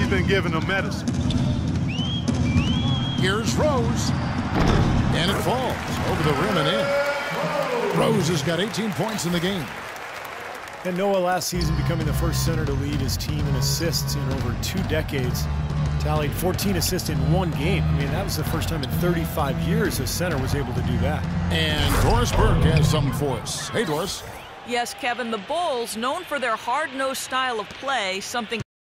We've been giving them medicine. Here's Rose. And it falls over the rim and in. Rose has got 18 points in the game. And Noah last season becoming the first center to lead his team in assists in over 2 decades. Tallied 14 assists in 1 game. I mean, that was the first time in 35 years a center was able to do that. And Doris Burke has something for us. Hey, Doris. Yes, Kevin, the Bulls, known for their hard-nosed style of play, something